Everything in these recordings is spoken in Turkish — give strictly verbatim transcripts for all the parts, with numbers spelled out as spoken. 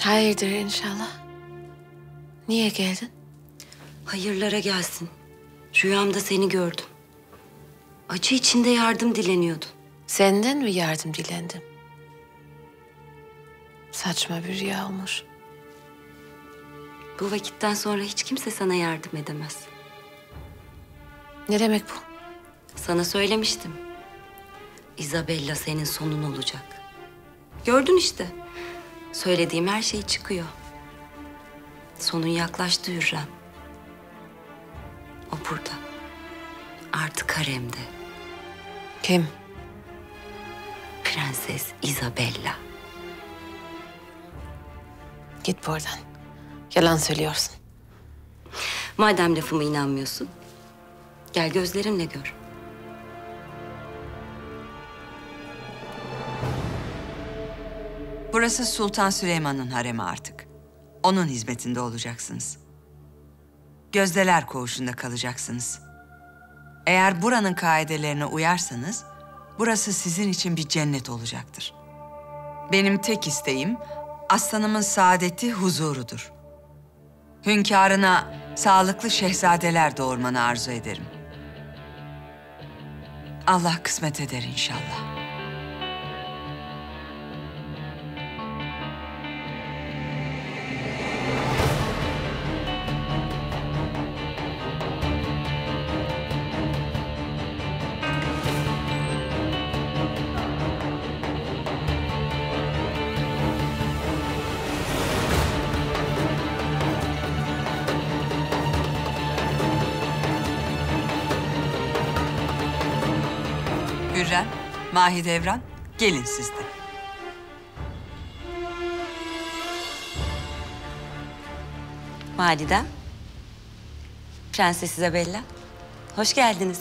Hayırdır inşallah. Niye geldin? Hayırlara gelsin. Rüyamda seni gördüm. Acı içinde yardım dileniyordun. Senden mi yardım dilendim? Saçma bir rüya olmuş. Bu vakitten sonra hiç kimse sana yardım edemez. Ne demek bu? Sana söylemiştim. Isabella senin sonun olacak. Gördün işte. Söylediğim her şey çıkıyor. Sonun yaklaştı Hürrem. O burada. Artık haremde. Kim? Prenses Isabella. Git buradan. Yalan söylüyorsun. Madem lafıma inanmıyorsun, gel gözlerinle gör. Burası Sultan Süleyman'ın haremi artık. Onun hizmetinde olacaksınız. Gözdeler koğuşunda kalacaksınız. Eğer buranın kaidelerine uyarsanız, burası sizin için bir cennet olacaktır. Benim tek isteğim, aslanımın saadeti huzurudur. Hünkârına sağlıklı şehzadeler doğurmanı arzu ederim. Allah kısmet eder inşallah. Hürrem, Mahidevran, gelin siz de. Validem, Prenses Isabella, hoş geldiniz.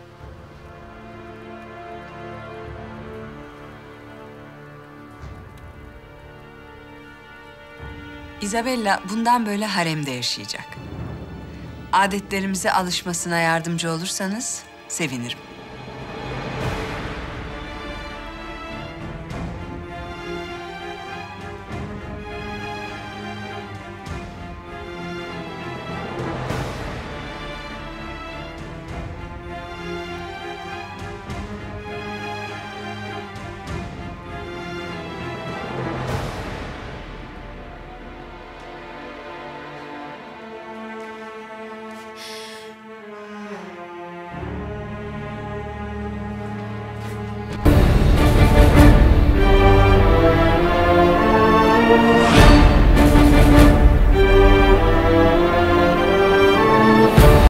Isabella bundan böyle haremde yaşayacak. Adetlerimize alışmasına yardımcı olursanız sevinirim.